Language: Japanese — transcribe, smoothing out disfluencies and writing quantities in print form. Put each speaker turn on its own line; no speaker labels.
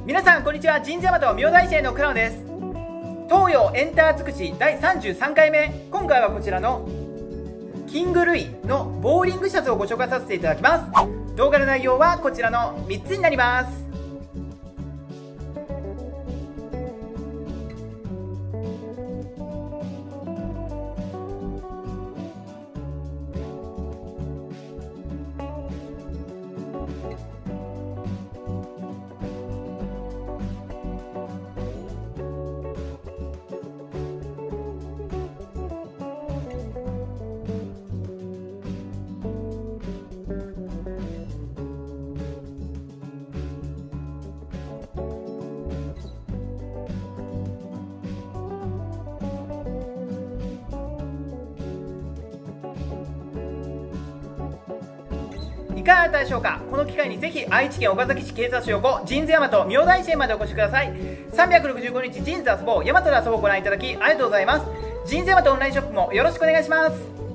皆さんこんにちは。神社マ明大生の倉野です。東洋エンター尽くし第33回目。今回はこちらのキングルイのボーリングシャツをご紹介させていただきます。動画の内容はこちらの3つになります。いかがだったでしょうか。この機会にぜひ愛知県岡崎市警察署横神社大和明大支園までお越しください。365日神社遊ぼう大和で遊ぼうをご覧いただきありがとうございます。神社大和オンラインショップもよろしくお願いします。